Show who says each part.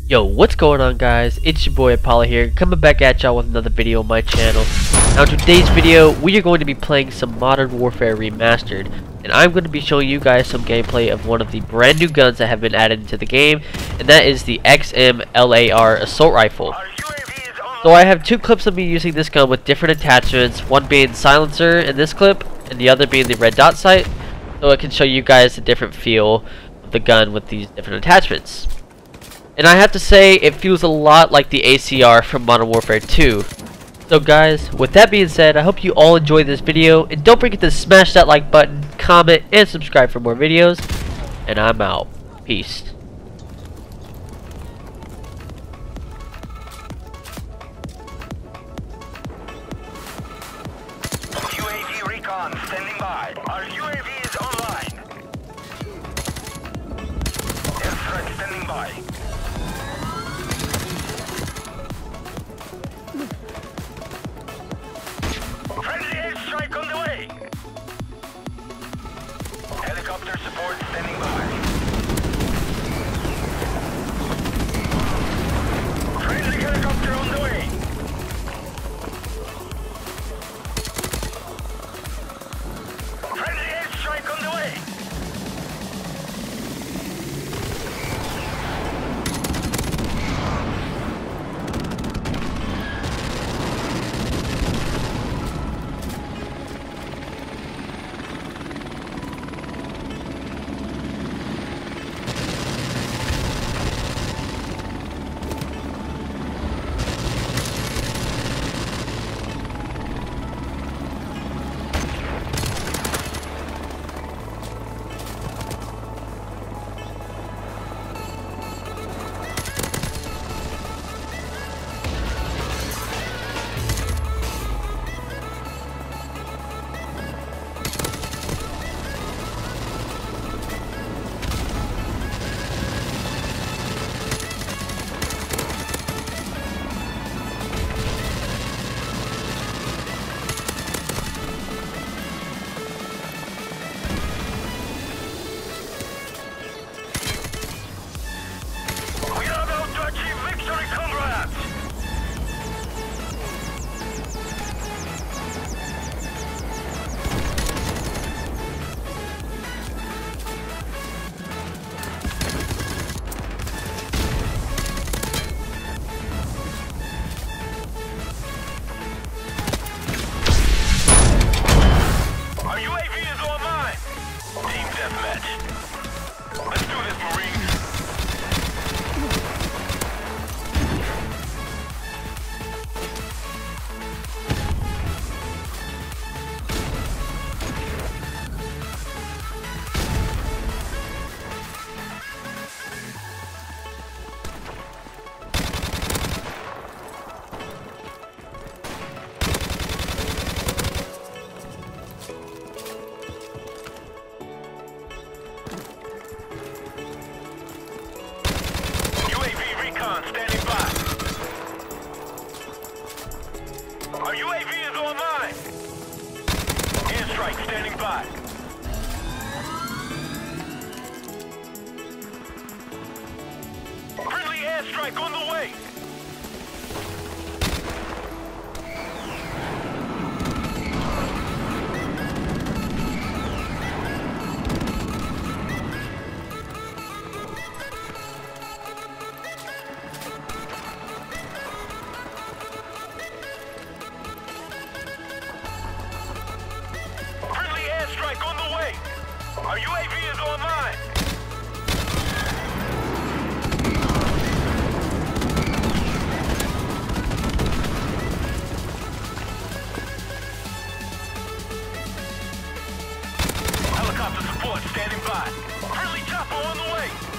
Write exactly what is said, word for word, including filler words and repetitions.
Speaker 1: Yo, what's going on, guys? It's your boy Apollo here, coming back at y'all with another video on my channel. Now in today's video, we are going to be playing some Modern Warfare Remastered, and I'm going to be showing you guys some gameplay of one of the brand new guns that have been added into the game, and that is the X M L A R assault rifle. So I have two clips of me using this gun with different attachments, one being silencer in this clip, and the other being the red dot sight, so I can show you guys the different feel of the gun with these different attachments. And I have to say, it feels a lot like the A C R from Modern Warfare two. So guys, with that being said, I hope you all enjoyed this video, and don't forget to smash that like button, comment, and subscribe for more videos. And I'm out. Peace.
Speaker 2: U A V recon standing by. Our U A V is online. Airstrike standing by. Friendly airstrike on the way. Helicopter support standing by. Friendly helicopter on the way. Friendly airstrike on the way. Standing by. Our U A V is online. Airstrike standing by. Friendly airstrike on the way. Strike on the way. Our U A V is online. Helicopter support standing by. Friendly chopper on the way.